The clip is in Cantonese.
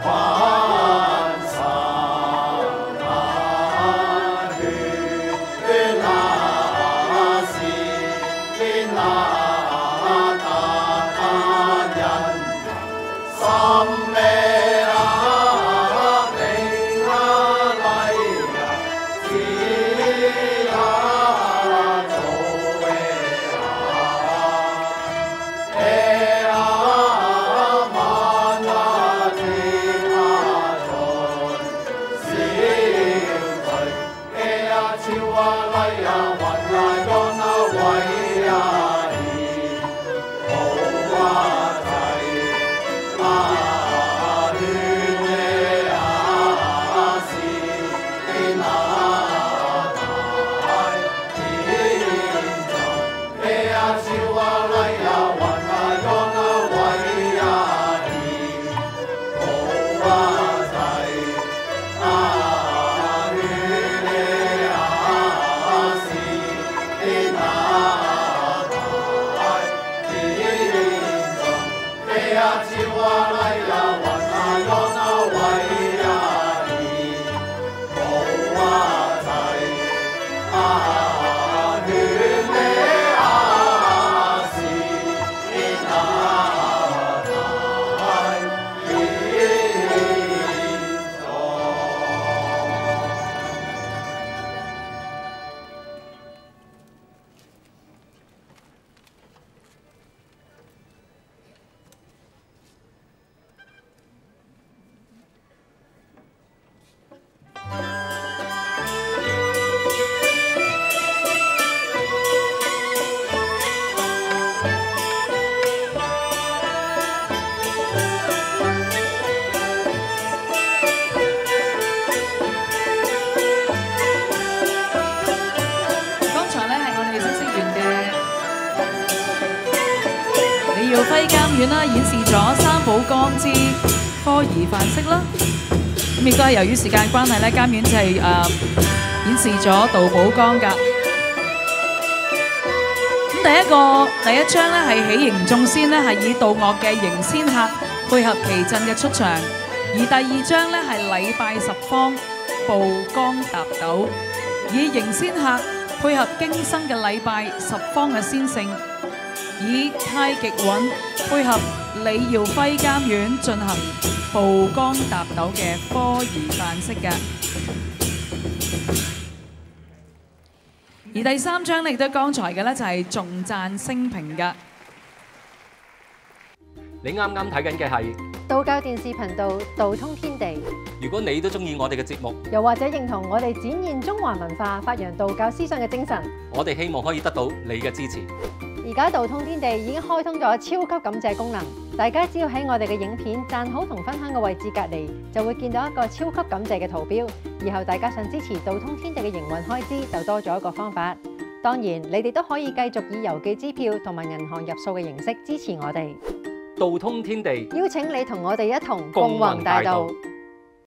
耀輝監院啦，演示咗三寶崗之科儀範式啦。咁亦都係由於時間關係咧，監院就係演示咗道寶崗㗎。咁第一章咧係喜迎眾仙咧，係以道樂嘅迎仙客配合旗陣嘅出場；而第二章咧係禮拜十方步崗踏斗，以迎仙客配合經生嘅禮拜十方嘅仙聖。以太極韻配合李耀輝監院進行步崗踏斗嘅科儀範式嘅。而第三章亦都剛才嘅咧就係頌讚升平嘅。 你啱啱睇緊嘅係道教電視頻道道通天地。 如果你都中意我哋嘅節目， 又或者認同我哋展現中華文化、發揚道教思想嘅精神， 我哋希望可以得到你嘅支持。 而家道通天地已經開通咗超級感謝功能，大家只要喺我哋嘅影片讚好同分享嘅位置隔離，就會見到一個超級感謝嘅圖標。以後大家想支持道通天地嘅營運開支，就多咗一個方法。當然，你哋都可以繼續以郵寄支票同埋銀行入數嘅形式支持我哋。 道通天地， 邀請你同我哋一同共弘大道。